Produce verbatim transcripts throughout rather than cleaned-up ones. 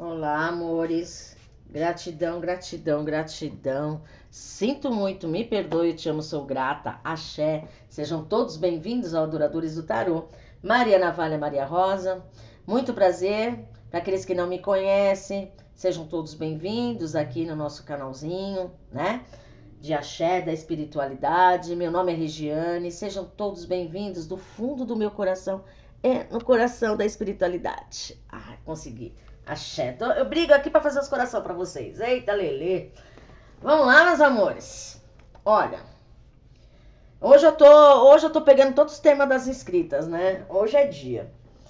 Olá, amores. Gratidão, gratidão, gratidão. Sinto muito, me perdoe, eu te amo, sou grata. Axé. Sejam todos bem-vindos ao Adoradores do Tarô. Maria Navalha, Maria Rosa. Muito prazer. Para aqueles que não me conhecem, sejam todos bem-vindos aqui no nosso canalzinho, né? De Axé, da espiritualidade. Meu nome é Regiane. Sejam todos bem-vindos do fundo do meu coração. É no coração da espiritualidade. Ah, consegui. Axé. Eu brigo aqui para fazer os coração para vocês. Eita, Lelê. Vamos lá, meus amores. Olha. Hoje eu tô, hoje eu tô pegando todos os temas das inscritas, né? Hoje é dia.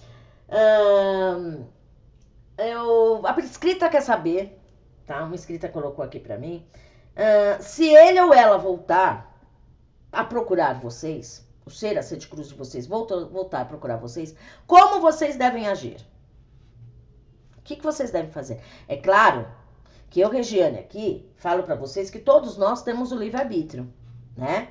Hum, eu, a inscrita quer saber, tá? Uma inscrita colocou aqui para mim. Hum, se ele ou ela voltar a procurar vocês, o ser, a ser de cruz de vocês, voltar, voltar a procurar vocês, como vocês devem agir? O que, que vocês devem fazer? É claro que eu, Regiane, aqui, falo para vocês que todos nós temos o livre-arbítrio, né?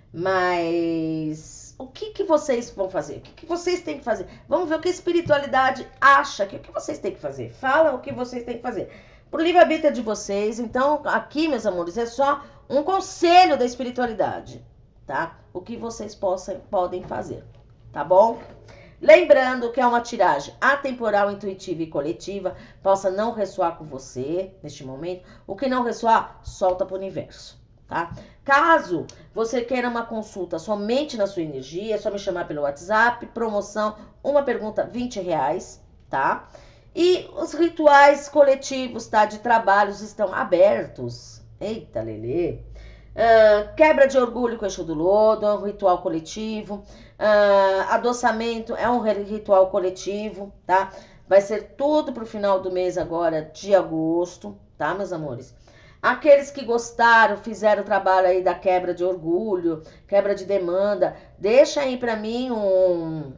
Mas o que, que vocês vão fazer? O que, que vocês têm que fazer? Vamos ver o que a espiritualidade acha. Que, o que vocês têm que fazer? Fala o que vocês têm que fazer. Pro livre-arbítrio é de vocês. Então, aqui, meus amores, é só um conselho da espiritualidade, tá? O que vocês possam, podem fazer, tá bom? Lembrando que é uma tiragem atemporal, intuitiva e coletiva, possa não ressoar com você neste momento. O que não ressoar, solta para o universo, tá? Caso você queira uma consulta somente na sua energia, é só me chamar pelo WhatsApp, promoção, uma pergunta, vinte reais, tá? E os rituais coletivos, tá? De trabalhos estão abertos. Eita, Lelê. Uh, quebra de orgulho com o eixo do lodo, é um ritual coletivo. Uh, adoçamento é um ritual coletivo, tá? Vai ser tudo pro final do mês agora de agosto, tá, meus amores? Aqueles que gostaram, fizeram o trabalho aí da quebra de orgulho, quebra de demanda, deixa aí pra mim um...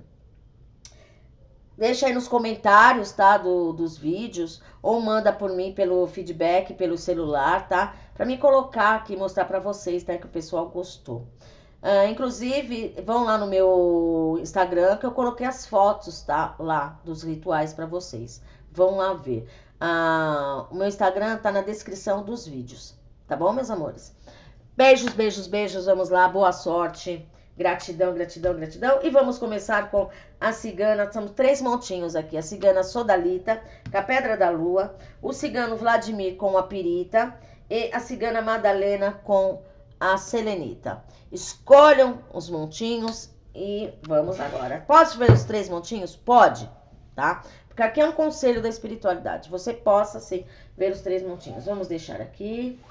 Deixa aí nos comentários, tá, do, dos vídeos, ou manda por mim pelo feedback, pelo celular, tá? Pra mim colocar aqui, mostrar pra vocês, tá, que o pessoal gostou. Uh, inclusive, vão lá no meu Instagram, que eu coloquei as fotos, tá, lá, dos rituais pra vocês. Vão lá ver. Uh, o meu Instagram tá na descrição dos vídeos, tá bom, meus amores? Beijos, beijos, beijos, vamos lá, boa sorte. Gratidão, gratidão, gratidão. E vamos começar com a cigana. São três montinhos aqui. A cigana Sodalita, com a Pedra da Lua. O cigano Vladimir com a Pirita. E a cigana Madalena com a Selenita. Escolham os montinhos e vamos agora. Posso ver os três montinhos? Pode, tá? Porque aqui é um conselho da espiritualidade. Você possa, sim, ver os três montinhos. Vamos deixar aqui.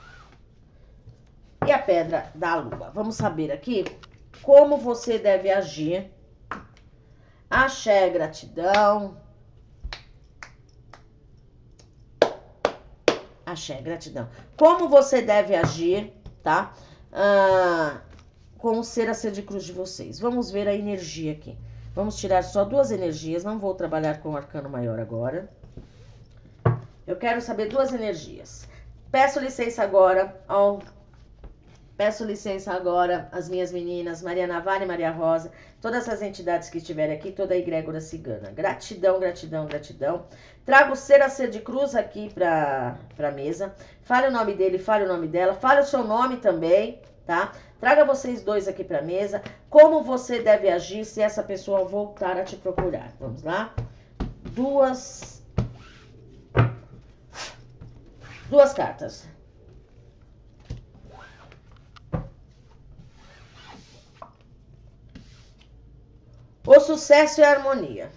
E a Pedra da Lua. Vamos saber aqui como você deve agir. Axé, gratidão. Axé, gratidão. Como você deve agir, tá? Ah, com o ser a ser de cruz de vocês. Vamos ver a energia aqui. Vamos tirar só duas energias. Não vou trabalhar com o arcano maior agora. Eu quero saber duas energias. Peço licença agora ao... Peço licença agora às minhas meninas, Maria Navalha e Maria Rosa, todas as entidades que estiverem aqui, toda a egrégora cigana. Gratidão, gratidão, gratidão. Trago o ser a ser de cruz aqui para a mesa. Fale o nome dele, fale o nome dela, fale o seu nome também, tá? Traga vocês dois aqui para a mesa. Como você deve agir se essa pessoa voltar a te procurar. Vamos lá? Duas... Duas cartas. O sucesso e a harmonia.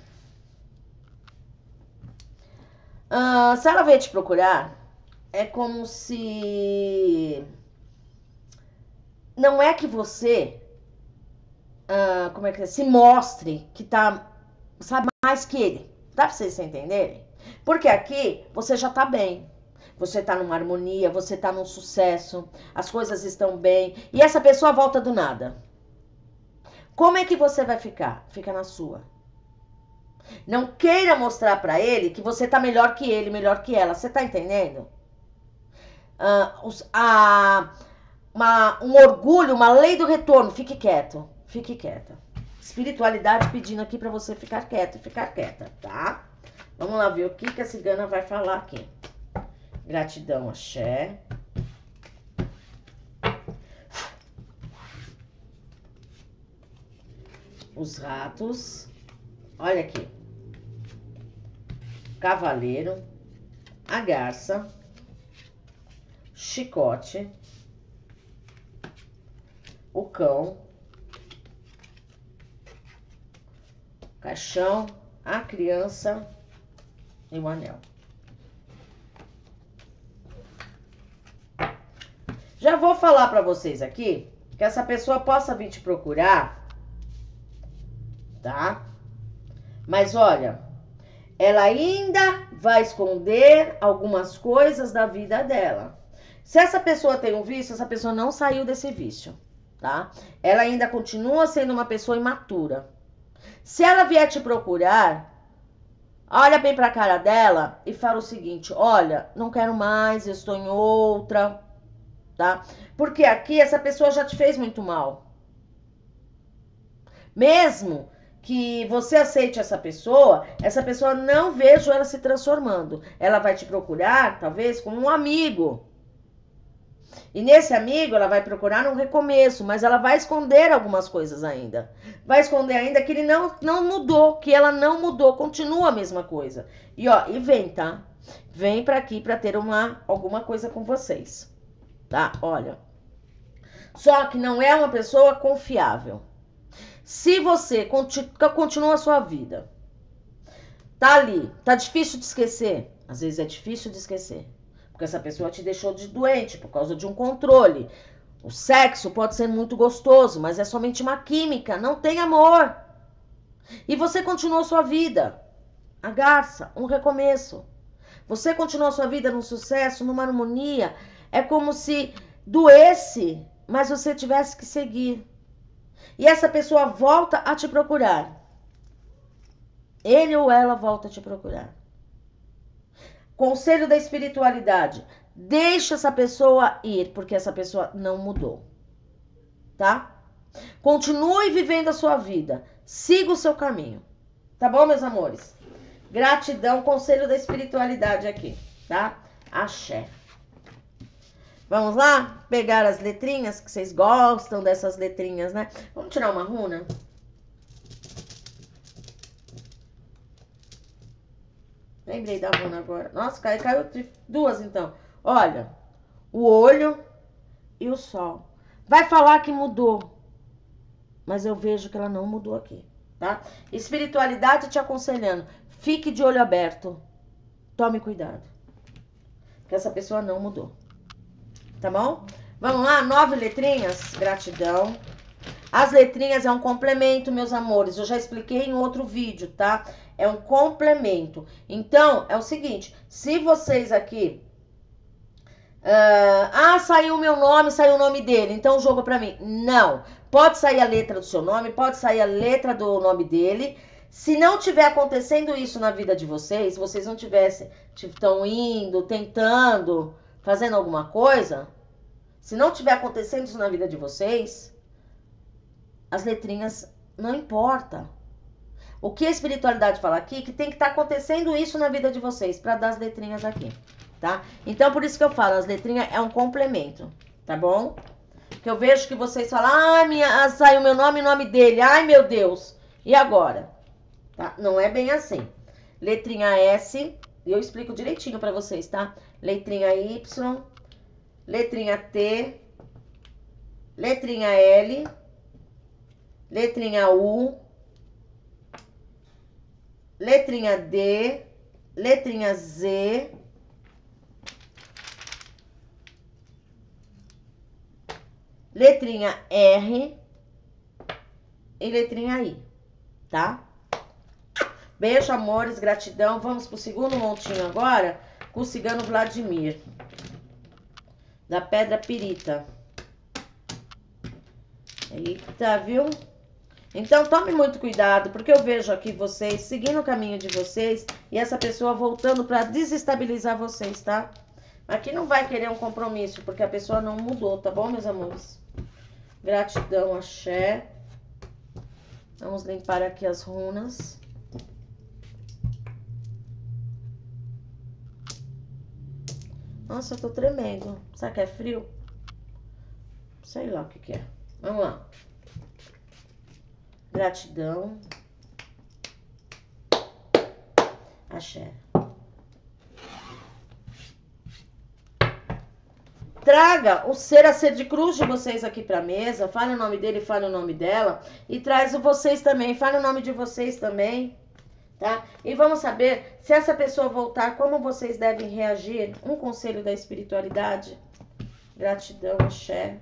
Uh, se ela veio te procurar, é como se... Não é que você... Uh, como é que é? Se mostre que tá... Sabe mais que ele. Dá pra vocês entenderem? Porque aqui você já tá bem. Você tá numa harmonia, você tá num sucesso. As coisas estão bem. E essa pessoa volta do nada. Como é que você vai ficar? Fica na sua. Não queira mostrar pra ele que você tá melhor que ele, melhor que ela. Você tá entendendo? Uh, os, a, uma, um orgulho, uma lei do retorno. Fique quieto. Fique quieta. Espiritualidade pedindo aqui pra você ficar quieto e ficar quieta, tá? Vamos lá ver o que, que a cigana vai falar aqui. Gratidão, axé. Os ratos. Olha aqui. Cavaleiro. A garça. Chicote. O cão. Caixão. A criança. E o anel. Já vou falar para vocês aqui que essa pessoa possa vir te procurar, tá? Mas olha, ela ainda vai esconder algumas coisas da vida dela. Se essa pessoa tem um vício, essa pessoa não saiu desse vício, tá? Ela ainda continua sendo uma pessoa imatura. Se ela vier te procurar, olha bem pra cara dela e fala o seguinte: olha, não quero mais, eu estou em outra, tá? Porque aqui essa pessoa já te fez muito mal. Mesmo que você aceite essa pessoa, essa pessoa não vejo ela se transformando. Ela vai te procurar, talvez, como um amigo. E nesse amigo ela vai procurar um recomeço, mas ela vai esconder algumas coisas ainda. Vai esconder ainda que ele não, não mudou, que ela não mudou, continua a mesma coisa. E ó, e vem, tá? Vem pra aqui pra ter uma, alguma coisa com vocês, tá? Olha. Só que não é uma pessoa confiável. Se você continua a sua vida, tá ali, tá difícil de esquecer. Às vezes é difícil de esquecer. Porque essa pessoa te deixou de doente por causa de um controle. O sexo pode ser muito gostoso, mas é somente uma química, não tem amor. E você continuou sua vida. A garça, um recomeço. Você continuou sua vida num sucesso, numa harmonia. É como se doesse, mas você tivesse que seguir. E essa pessoa volta a te procurar. Ele ou ela volta a te procurar. Conselho da espiritualidade. Deixa essa pessoa ir, porque essa pessoa não mudou. Tá? Continue vivendo a sua vida. Siga o seu caminho. Tá bom, meus amores? Gratidão, conselho da espiritualidade aqui, tá? Axé. Vamos lá? Pegar as letrinhas, que vocês gostam dessas letrinhas, né? Vamos tirar uma runa? Lembrei da runa agora. Nossa, caiu, caiu duas então. Olha, o olho e o sol. Vai falar que mudou, mas eu vejo que ela não mudou aqui, tá? Espiritualidade te aconselhando. Fique de olho aberto. Tome cuidado. Que essa pessoa não mudou. Tá bom? Vamos lá, nove letrinhas. Gratidão. As letrinhas é um complemento, meus amores. Eu já expliquei em outro vídeo, tá? É um complemento. Então, é o seguinte. Se vocês aqui... Uh, ah, saiu o meu nome, saiu o nome dele. Então, joga pra mim. Não. Pode sair a letra do seu nome, pode sair a letra do nome dele. Se não tiver acontecendo isso na vida de vocês, vocês não tivessem... Estão indo, tentando... fazendo alguma coisa, se não tiver acontecendo isso na vida de vocês, as letrinhas não importa. O que a espiritualidade fala aqui, que tem que estar tá acontecendo isso na vida de vocês, para dar as letrinhas aqui, tá? Então, por isso que eu falo, as letrinhas é um complemento, tá bom? Que eu vejo que vocês falam, ah, minha, saiu meu nome e o nome dele, ai meu Deus, e agora? Tá? Não é bem assim. Letrinha S... E eu explico direitinho pra vocês, tá? Letrinha Y, letrinha T, letrinha L, letrinha U, letrinha D, letrinha Z, letrinha R e letrinha I, tá? Beijo, amores, gratidão. Vamos pro segundo montinho agora, com o cigano Vladimir, da pedra pirita. Eita, viu? Então, tome muito cuidado, porque eu vejo aqui vocês seguindo o caminho de vocês e essa pessoa voltando pra desestabilizar vocês, tá? Aqui não vai querer um compromisso, porque a pessoa não mudou, tá bom, meus amores? Gratidão, axé. Vamos limpar aqui as runas. Nossa, eu tô tremendo. Será que é frio? Sei lá o que que é. Vamos lá. Gratidão. Axé. Traga o ser a ser de cruz de vocês aqui pra mesa. Fale o nome dele, fale o nome dela. E traz o vocês também. Fale o nome de vocês também. Tá? E vamos saber, se essa pessoa voltar, como vocês devem reagir. Um conselho da espiritualidade. Gratidão, axé.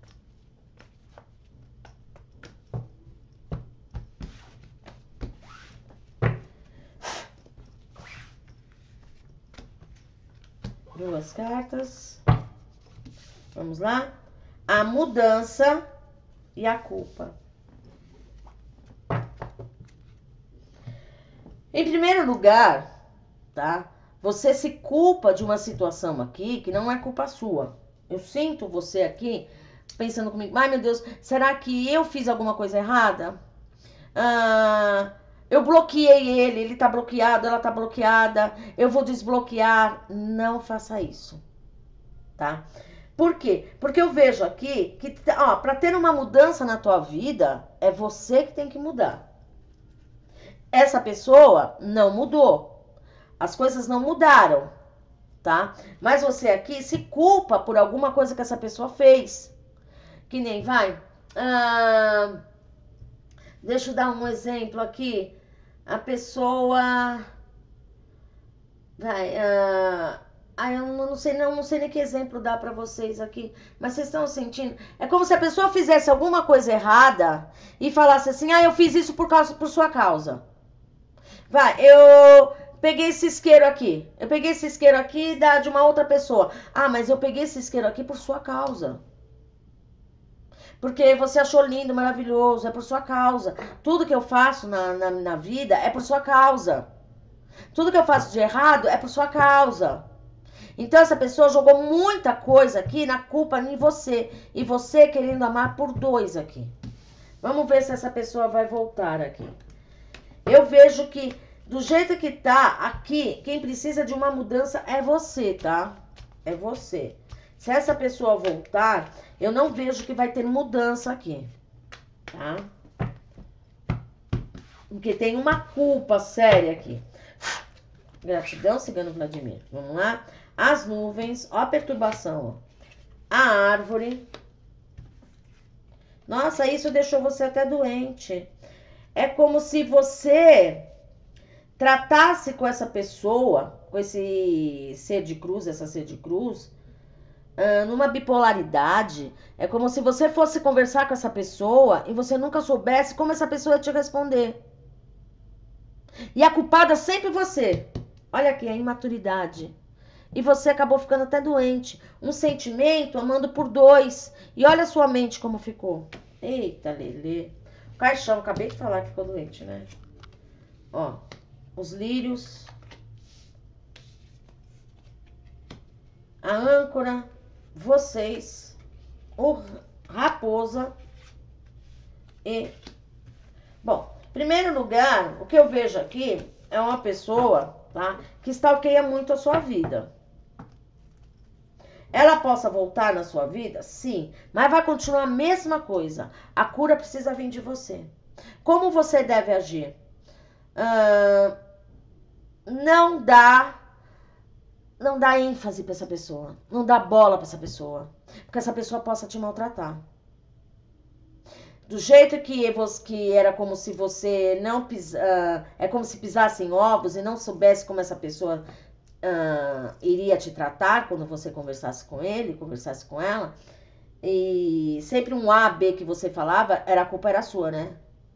Duas cartas. Vamos lá? A mudança e a culpa. Em primeiro lugar, tá? Você se culpa de uma situação aqui que não é culpa sua. Eu sinto você aqui pensando comigo, ai meu Deus, será que eu fiz alguma coisa errada? Ah, eu bloqueei ele, ele tá bloqueado, ela tá bloqueada, eu vou desbloquear. Não faça isso, tá? Por quê? Porque eu vejo aqui que, ó, pra ter uma mudança na tua vida, é você que tem que mudar. Essa pessoa não mudou. As coisas não mudaram, tá? Mas você aqui se culpa por alguma coisa que essa pessoa fez. Que nem, vai... Ah, deixa eu dar um exemplo aqui. A pessoa... Vai... Ah, ah, eu não sei, não, não sei nem que exemplo dar pra vocês aqui. Mas vocês estão sentindo? É como se a pessoa fizesse alguma coisa errada e falasse assim, ah, eu fiz isso por, causa, por sua causa. Vai, eu peguei esse isqueiro aqui. Eu peguei esse isqueiro aqui da, de uma outra pessoa. Ah, mas eu peguei esse isqueiro aqui por sua causa. Porque você achou lindo, maravilhoso, é por sua causa. Tudo que eu faço na, na, na vida é por sua causa. Tudo que eu faço de errado é por sua causa. Então essa pessoa jogou muita coisa aqui na culpa em você. E você querendo amar por dois aqui. Vamos ver se essa pessoa vai voltar aqui. Eu vejo que do jeito que tá aqui, quem precisa de uma mudança é você, tá? É você. Se essa pessoa voltar, eu não vejo que vai ter mudança aqui, tá? Porque tem uma culpa séria aqui. Gratidão, cigano Vladimir. Vamos lá? As nuvens, ó a perturbação, ó. A árvore. Nossa, isso deixou você até doente. É como se você tratasse com essa pessoa, com esse ser de cruz, essa ser de cruz, numa bipolaridade. É como se você fosse conversar com essa pessoa e você nunca soubesse como essa pessoa ia te responder. E a culpada é sempre você. Olha aqui, a imaturidade. E você acabou ficando até doente. Um sentimento amando por dois. E olha a sua mente como ficou. Eita, Lelê. O caixão, acabei de falar que ficou doente, né? Ó, os lírios. A âncora. Vocês. O raposa. E... Bom, em primeiro lugar, o que eu vejo aqui é uma pessoa, tá? Que stalkeia muito a sua vida. Ela possa voltar na sua vida? Sim. Mas vai continuar a mesma coisa. A cura precisa vir de você. Como você deve agir? Uh, não dá... Não dá ênfase para essa pessoa. Não dá bola para essa pessoa. Porque essa pessoa possa te maltratar. Do jeito que, você, que era como se você não pisa, uh, é como se pisasse em ovos e não soubesse como essa pessoa uh, iria te tratar quando você conversasse com ele, conversasse com ela. E sempre um A, B que você falava, era a culpa era sua, né?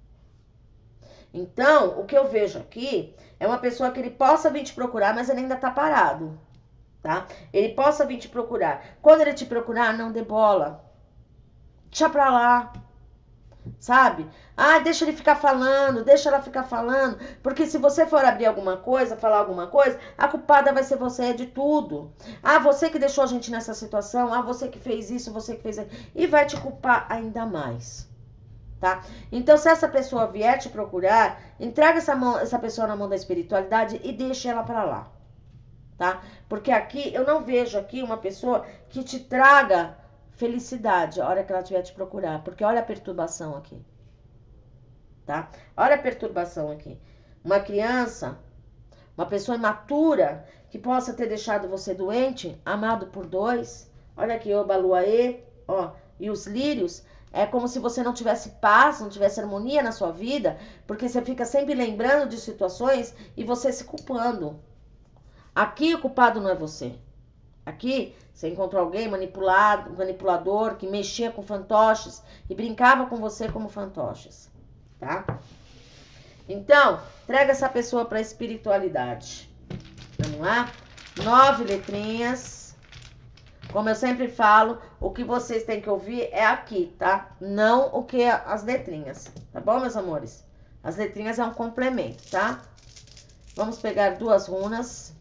Então, o que eu vejo aqui é uma pessoa que ele possa vir te procurar, mas ele ainda tá parado, tá? Ele possa vir te procurar. Quando ele te procurar, não dê bola. Deixa pra lá. Sabe? Ah, deixa ele ficar falando, deixa ela ficar falando, porque se você for abrir alguma coisa, falar alguma coisa, a culpada vai ser você de tudo. Ah, você que deixou a gente nessa situação, ah, você que fez isso, você que fez aquilo, e vai te culpar ainda mais, tá? Então, se essa pessoa vier te procurar, entrega essa, mão, essa pessoa na mão da espiritualidade e deixa ela pra lá, tá? Porque aqui, eu não vejo aqui uma pessoa que te traga felicidade a hora que ela estiver te procurar. Porque olha a perturbação aqui, tá? Olha a perturbação aqui. Uma criança, uma pessoa imatura, que possa ter deixado você doente, amado por dois. Olha aqui, oba, lua, e, ó, e os lírios. É como se você não tivesse paz, não tivesse harmonia na sua vida, porque você fica sempre lembrando de situações e você se culpando. Aqui o culpado não é você. Aqui você encontrou alguém manipulado, manipulador, que mexia com fantoches e brincava com você como fantoches, tá? Então, traga essa pessoa para a espiritualidade. Vamos lá? Nove letrinhas. Como eu sempre falo, o que vocês têm que ouvir é aqui, tá? Não o que as letrinhas, tá bom, meus amores? As letrinhas é um complemento, tá? Vamos pegar duas runas.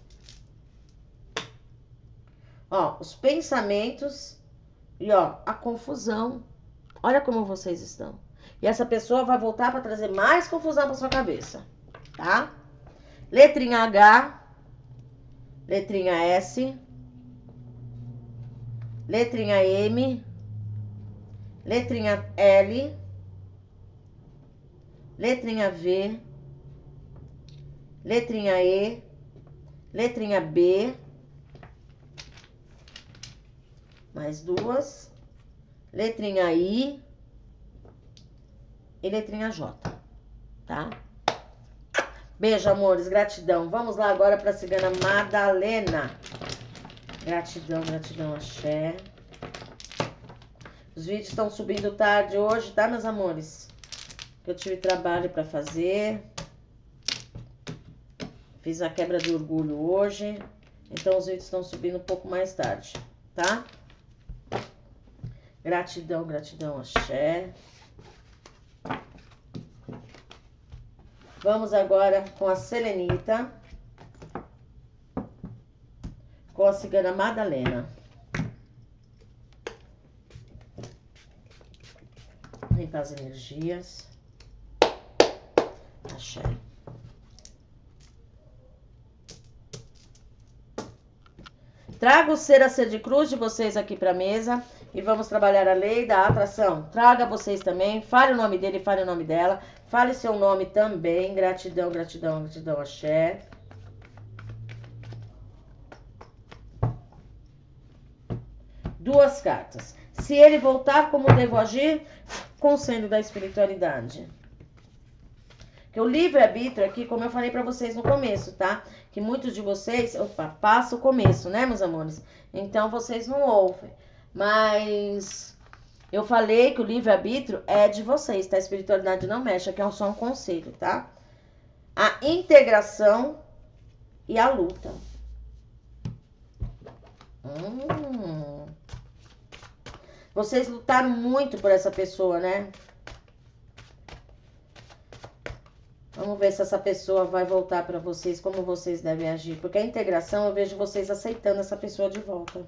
Ó, os pensamentos e, ó, a confusão. Olha como vocês estão. E essa pessoa vai voltar para trazer mais confusão para sua cabeça, tá? Letrinha H, letrinha S, letrinha M, letrinha L, letrinha V, letrinha E, letrinha B, mais duas, letrinha I e letrinha J, tá? Beijo, amores, gratidão. Vamos lá agora para a cigana Madalena. Gratidão, gratidão, axé. Os vídeos estão subindo tarde hoje, tá, meus amores? Eu tive trabalho para fazer. Fiz a quebra de orgulho hoje. Então, os vídeos estão subindo um pouco mais tarde, tá? Gratidão, gratidão, axé. Vamos agora com a Selenita. Com a cigana Madalena. Limpar as energias. Axé. Traga o ser a ser de cruz de vocês aqui para a mesa. E vamos trabalhar a lei da atração. Traga vocês também. Fale o nome dele, fale o nome dela. Fale seu nome também. Gratidão, gratidão, gratidão, axé. Duas cartas. Se ele voltar, como devo agir? Conselho da espiritualidade. Que o livre-arbítrio aqui, como eu falei pra vocês no começo, tá? Que muitos de vocês... Opa, passa o começo, né, meus amores? Então, vocês não ouvem. Mas eu falei que o livre-arbítrio é de vocês, tá? A espiritualidade não mexe, aqui é só um conselho, tá? A integração e a luta. Hum... Vocês lutaram muito por essa pessoa, né? Vamos ver se essa pessoa vai voltar para vocês, como vocês devem agir. Porque a integração, eu vejo vocês aceitando essa pessoa de volta.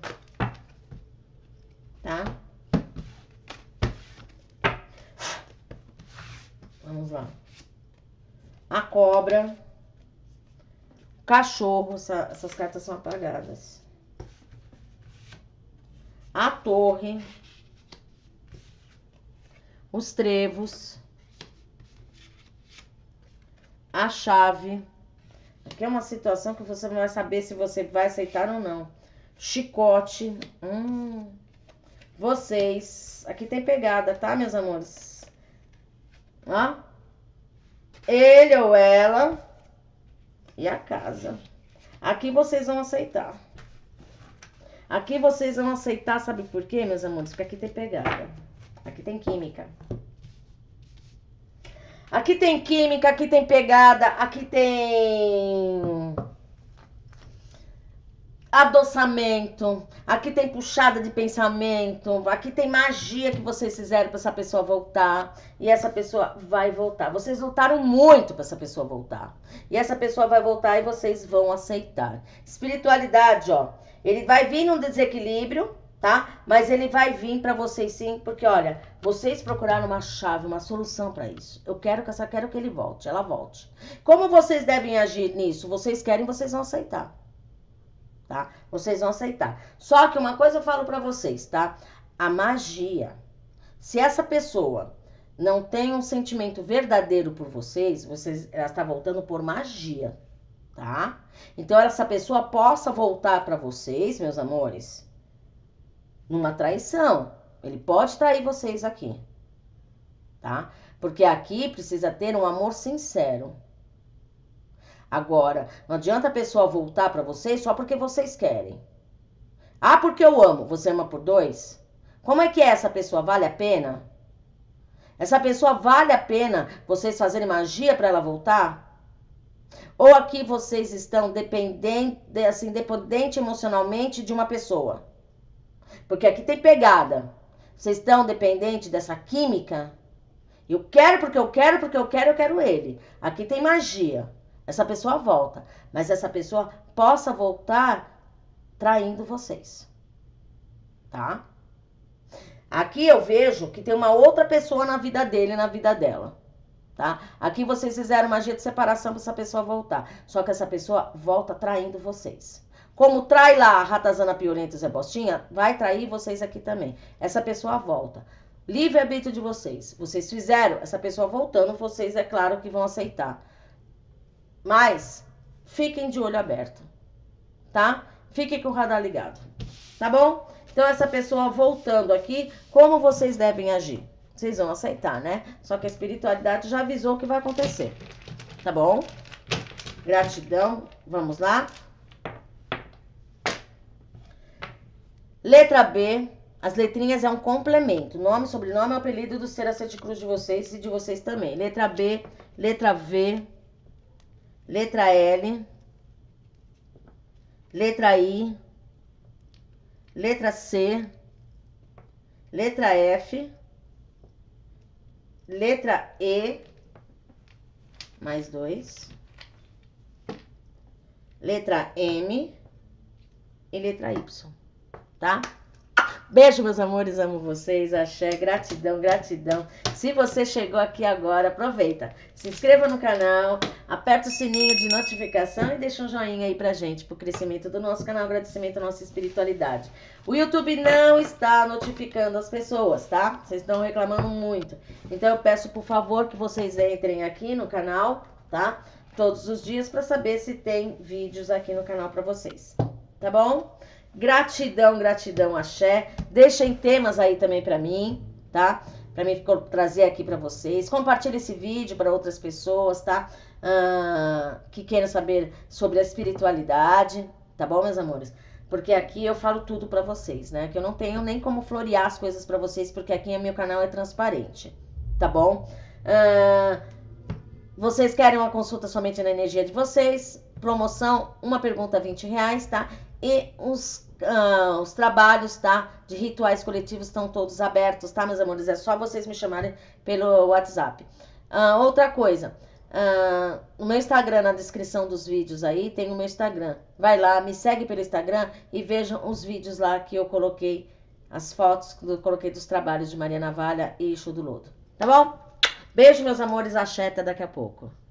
Tá? Vamos lá. A cobra. Cachorro. Essa, essas cartas são apagadas. A torre. Os trevos, a chave. Aqui é uma situação que você não vai saber se você vai aceitar ou não. Chicote. Hum. Vocês. Aqui tem pegada, tá, meus amores? Ó. Ele ou ela. E a casa. Aqui vocês vão aceitar. Aqui vocês vão aceitar, sabe por quê, meus amores? Porque aqui tem pegada. Aqui tem química. Aqui tem química, aqui tem pegada, aqui tem adoçamento, aqui tem puxada de pensamento, aqui tem magia que vocês fizeram para essa pessoa voltar. E essa pessoa vai voltar. Vocês lutaram muito para essa pessoa voltar. E essa pessoa vai voltar e vocês vão aceitar. Espiritualidade, ó. Ele vai vir num desequilíbrio, tá? Mas ele vai vir para vocês sim, porque olha, vocês procuraram uma chave, uma solução para isso. Eu quero que essa quero que ele volte, ela volte. Como vocês devem agir nisso? Vocês querem, vocês vão aceitar. tá? Vocês vão aceitar. Só que uma coisa eu falo pra vocês, tá? A magia, se essa pessoa não tem um sentimento verdadeiro por vocês, vocês ela está voltando por magia, tá? Então essa pessoa possa voltar pra vocês, meus amores, numa traição. Ele pode trair vocês aqui, tá? Porque aqui precisa ter um amor sincero. Agora, não adianta a pessoa voltar pra vocês só porque vocês querem. Ah, porque eu amo. Você ama por dois? Como é que é essa pessoa? Vale a pena? Essa pessoa vale a pena vocês fazerem magia pra ela voltar? Ou aqui vocês estão dependentes, assim, dependente emocionalmente de uma pessoa? Porque aqui tem pegada. Vocês estão dependentes dessa química? Eu quero porque eu quero, porque eu quero, eu quero ele. Aqui tem magia. Essa pessoa volta. Mas essa pessoa possa voltar traindo vocês. Tá? Aqui eu vejo que tem uma outra pessoa na vida dele, na vida dela. Tá? Aqui vocês fizeram magia de separação para essa pessoa voltar. Só que essa pessoa volta traindo vocês. Como trai lá a Ratazana Piolenta e Zé Bostinha, vai trair vocês aqui também. Essa pessoa volta. Livre-arbítrio de vocês. Vocês fizeram, essa pessoa voltando, vocês é claro que vão aceitar. Mas fiquem de olho aberto, tá? Fiquem com o radar ligado, tá bom? Então essa pessoa voltando aqui, como vocês devem agir? Vocês vão aceitar, né? Só que a espiritualidade já avisou o que vai acontecer, tá bom? Gratidão, vamos lá. Letra B, as letrinhas é um complemento. Nome, sobrenome é o apelido do ser a sete cruz de vocês e de vocês também. Letra B, letra V, letra L, letra I, letra C, letra F, letra E, mais dois, letra M e letra Y, tá? Beijo, meus amores, amo vocês, axé, gratidão, gratidão. Se você chegou aqui agora, aproveita, se inscreva no canal, aperta o sininho de notificação e deixa um joinha aí pra gente, pro crescimento do nosso canal, agradecimento à nossa espiritualidade. O YouTube não está notificando as pessoas, tá? Vocês estão reclamando muito. Então eu peço, por favor, que vocês entrem aqui no canal, tá? Todos os dias pra saber se tem vídeos aqui no canal pra vocês, tá bom? Gratidão, gratidão, axé. Deixem temas aí também pra mim, tá? Pra mim trazer aqui pra vocês. Compartilhe esse vídeo pra outras pessoas, tá? Ah, que queiram saber sobre a espiritualidade, tá bom, meus amores? Porque aqui eu falo tudo pra vocês, né? Que eu não tenho nem como florear as coisas pra vocês, porque aqui o meu canal é transparente, tá bom? Ah, vocês querem uma consulta somente na energia de vocês? Promoção, uma pergunta vinte reais, tá? E os, uh, os trabalhos, tá? De rituais coletivos estão todos abertos, tá, meus amores? É só vocês me chamarem pelo WhatsApp. Uh, outra coisa, uh, no meu Instagram, na descrição dos vídeos aí, tem o meu Instagram. Vai lá, me segue pelo Instagram e vejam os vídeos lá que eu coloquei, as fotos que eu coloquei dos trabalhos de Maria Navalha e Exu do Lodo. Tá bom? Beijo, meus amores, axé, até daqui a pouco.